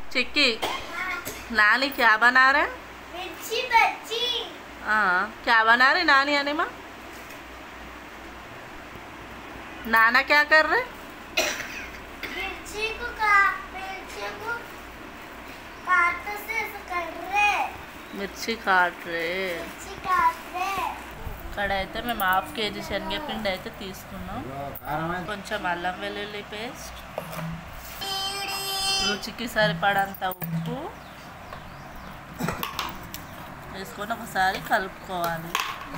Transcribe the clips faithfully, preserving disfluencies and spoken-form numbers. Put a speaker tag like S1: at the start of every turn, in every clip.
S1: चिक्की नानी क्या बना रहे?
S2: मिर्ची बज्जी।
S1: हाँ, क्या बना रहे नानी अनिमा? नाना क्या कर रहे?
S2: मिर्ची को का मिर्ची को काटते से ऐसे कर रहे।
S1: మిర్చి కాట్ రే
S2: मिर्ची काट रहे।
S1: ఇక్కడ అయితే మేము హాఫ్ కేజీ శనగపిండి అయితే తీసుకున్నాం. కొంచెం అల్లం వెల్లుల్లి పేస్ట్, రుచికి సరిపడంత ఉప్పు వేసుకొని ఒకసారి కలుపుకోవాలి.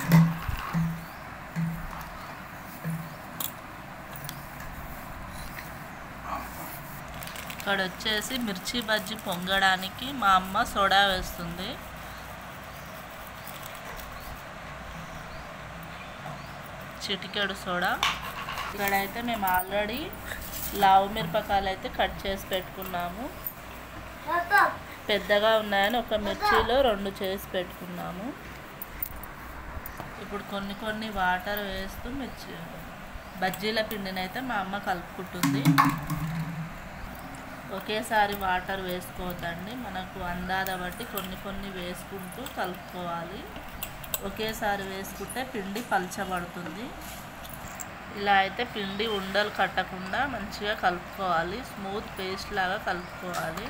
S1: ఇక్కడ వచ్చేసి మిర్చి బజ్జీ పొంగడానికి మా అమ్మ సోడా వేస్తుంది. చిటికెడు సోడా. ఇక్కడైతే మేము ఆల్రెడీ లావు మిరపకాయలు అయితే కట్ చేసి పెట్టుకున్నాము. పెద్దగా ఉన్నాయని ఒక మిర్చిలో రెండు చేసి పెట్టుకున్నాము. ఇప్పుడు కొన్ని కొన్ని వాటర్ వేస్తూ మిర్చి బజ్జీల పిండిని అయితే మా అమ్మ కలుపుకుంటుంది. ఒకేసారి వాటర్ వేసుకోవద్దండి, మనకు అందాద బట్టి కొన్ని కొన్ని వేసుకుంటూ కలుపుకోవాలి. ఒకేసారి వేసుకుంటే పిండి పలచబడుతుంది. ఇలా అయితే పిండి ఉండలు కట్టకుండా మంచిగా కలుపుకోవాలి. స్మూత్ పేస్ట్ లాగా కలుపుకోవాలి.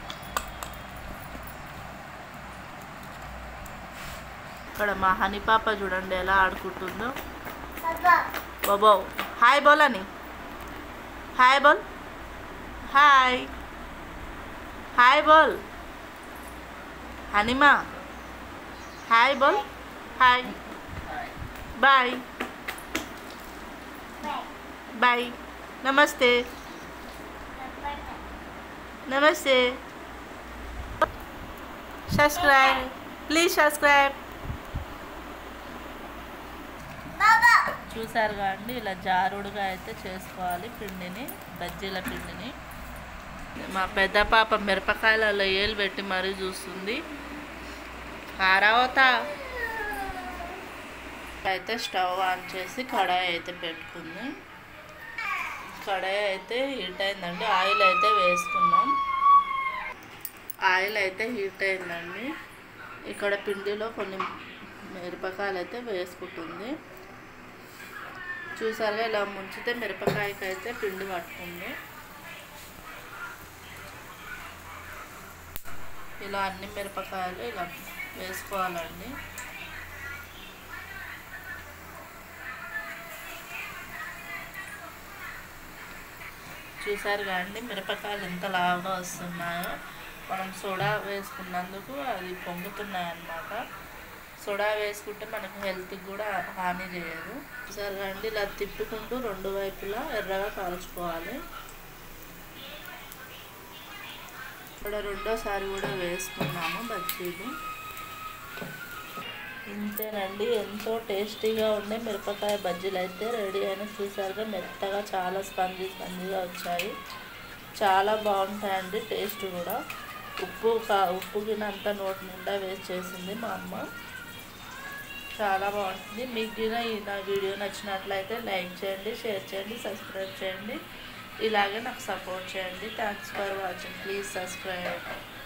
S1: ఇక్కడ మా హనీ పాప చూడండి ఎలా ఆడుకుంటుందో. బాబో హాయ్ బోలని, హాయ్ బోల్, హాయ్ హాయ్ బోల్ హనీమా, హాయ్ బోల్, హాయ్ బాయ్ బాయ్ నమస్తే నమస్తే సబ్స్క్రైబ్ ప్లీజ్ సబ్స్క్రైబ్. చూసారు కాండి, ఇలా జారుడుగా అయితే చేసుకోవాలి పిండిని, బజ్జీల పిండిని. మా పెద్ద పాప మిరపకాయలలో ఏలు పెట్టి మరీ చూస్తుంది. కారావతా అయితే స్టవ్ ఆన్ చేసి కడాయి అయితే పెట్టుకుంది. కడాయి అయితే హీట్ అయిందండి. ఆయిల్ అయితే వేసుకున్నాం. ఆయిల్ అయితే హీట్ అయిందండి. ఇక్కడ పిండిలో కొన్ని మిరపకాయలు అయితే వేసుకుంటుంది. చూసారుగా ఇలా ముంచితే మిరపకాయకి అయితే పిండి పట్టుకుంది. ఇలా అన్ని మిరపకాయలు ఇలా వేసుకోవాలండి. చూసారు కానీ మిరపకాయలు ఎంత లావుగా వస్తున్నాయో. మనం సోడా వేసుకున్నందుకు అది పొంగుతున్నాయి అన్నమాట. సోడా వేసుకుంటే మనకు హెల్త్కి కూడా హాని చేయదు. చూసారు కానీ ఇలా తిప్పుకుంటూ రెండు వైపులా ఎర్రగా కాల్చుకోవాలి. ఇక్కడ రెండోసారి కూడా వేసుకున్నాము బజ్జీలు. ఇంతేనండి, ఎంతో టేస్టీగా ఉండే మిరపకాయ బజ్జీలు అయితే రెడీ అయిన. చూసారుగా మెత్తగా చాలా స్పంజీ స్పంజీగా వచ్చాయి. చాలా బాగుంటాయండి టేస్ట్ కూడా. ఉప్పు కా ఉప్పు గిన్నె అంతా నోటి నిండా వేస్ట్ చేసింది మా అమ్మ. చాలా బాగుంటుంది. మీకు గిన నా వీడియో నచ్చినట్లయితే లైక్ చేయండి, షేర్ చేయండి, సబ్స్క్రైబ్ చేయండి. ఇలాగే నాకు సపోర్ట్ చేయండి. Thanks for watching. Please subscribe.